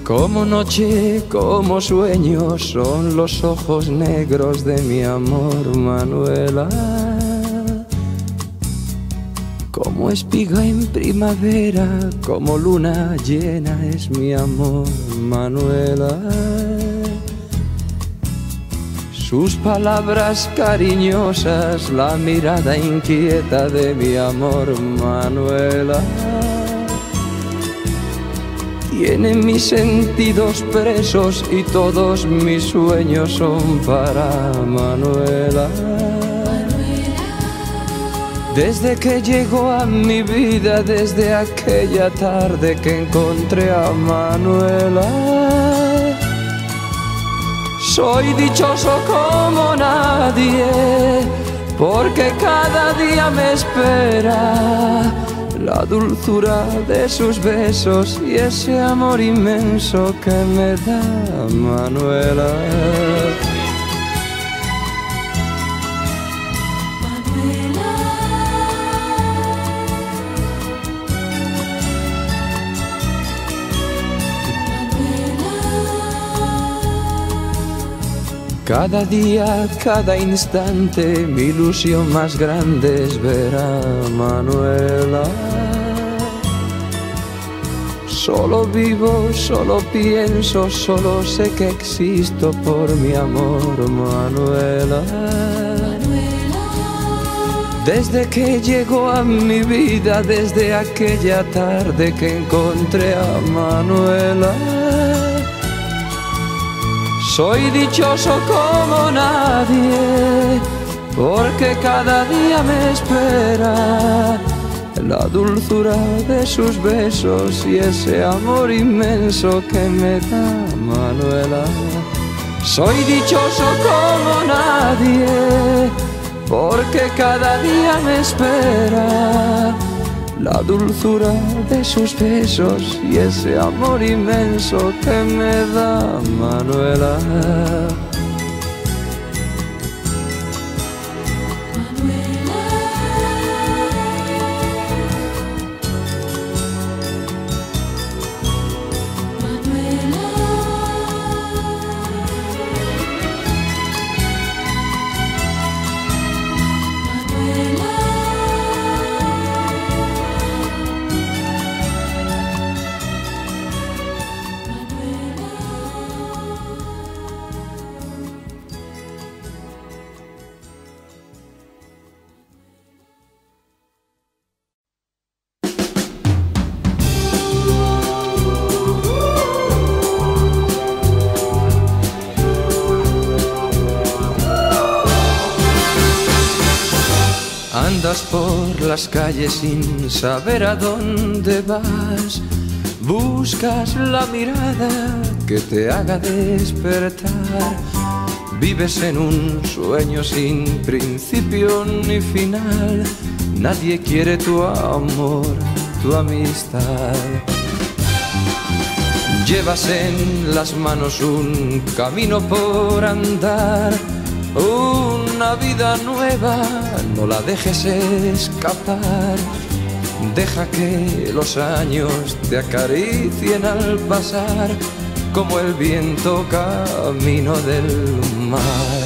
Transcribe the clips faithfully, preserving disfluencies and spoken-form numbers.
Como noche, como sueño, son los ojos negros de mi amor, Manuela. Como espiga en primavera, como luna llena es mi amor, Manuela. Sus palabras cariñosas, la mirada inquieta de mi amor, Manuela. Tienen mis sentidos presos y todos mis sueños son para Manuela. Desde que llegó a mi vida, desde aquella tarde que encontré a Manuela, soy dichoso como nadie, porque cada día me espera la dulzura de sus besos y ese amor inmenso que me da Manuela. Cada día, cada instante, mi ilusión más grande es ver a Manuela. Solo vivo, solo pienso, solo sé que existo por mi amor, Manuela. Desde que llegó a mi vida, desde aquella tarde que encontré a Manuela, soy dichoso como nadie, porque cada día me espera la dulzura de sus besos y ese amor inmenso que me da Manuela. Soy dichoso como nadie, porque cada día me espera la dulzura de sus besos y ese amor inmenso que me da Manuela. Andas por las calles sin saber a dónde vas, buscas la mirada que te haga despertar. Vives en un sueño sin principio ni final, nadie quiere tu amor, tu amistad. Llevas en las manos un camino por andar, una vida nueva, no la dejes escapar. Deja que los años te acaricien al pasar, como el viento camino del mar.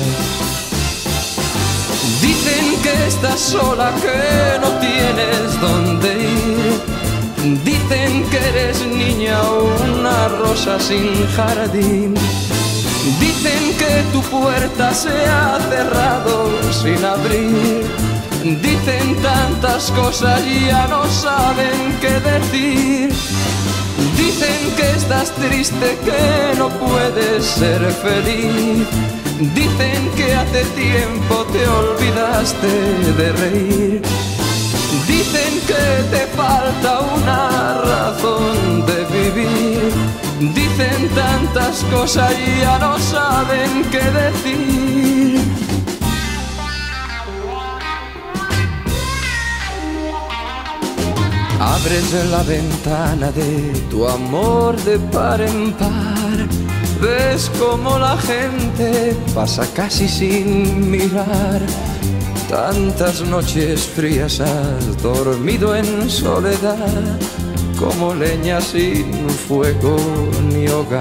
Dicen que estás sola, que no tienes dónde ir. Dicen que eres niña, una rosa sin jardín. Dicen que tu puerta se ha cerrado sin abrir. Dicen tantas cosas y ya no saben qué decir. Dicen que estás triste, que no puedes ser feliz. Dicen que hace tiempo te olvidaste de reír. Dicen que te falta una razón de vivir. Dicen tantas cosas y ya no saben qué decir. Abres la ventana de tu amor de par en par. Ves como la gente pasa casi sin mirar. Tantas noches frías has dormido en soledad, como leña sin fuego ni hogar.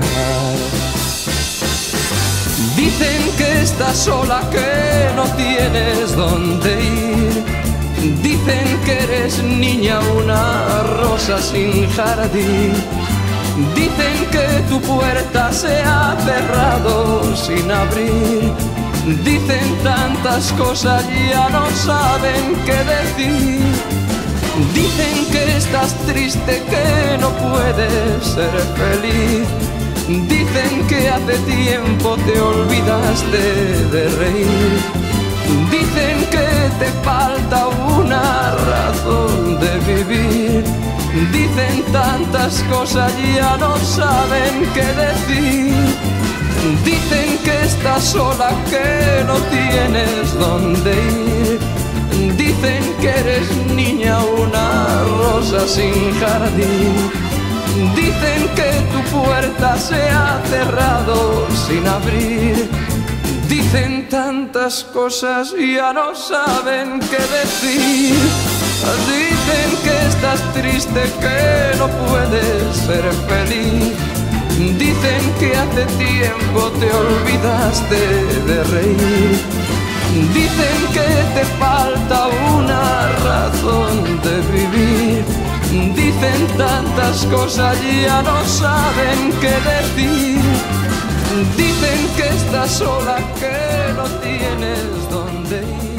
Dicen que estás sola, que no tienes dónde ir. Dicen que eres niña, una rosa sin jardín. Dicen que tu puerta se ha cerrado sin abrir. Dicen tantas cosas, ya no saben qué decir. Dicen que estás triste, que no puedes ser feliz. Dicen que hace tiempo te olvidaste de reír. Dicen que te falta una razón de vivir. Dicen tantas cosas, ya no saben qué decir. Dicen que estás sola, que no tienes dónde ir. Dicen que eres niña, una rosa sin jardín. Dicen que tu puerta se ha cerrado sin abrir. Dicen tantas cosas y ya no saben qué decir. Dicen que estás triste, que no puedes ser feliz. Dicen que hace tiempo te olvidaste de reír. Dicen que te falta una razón de vivir. Dicen tantas cosas y ya no saben qué decir. Dicen que estás sola, que no tienes dónde ir.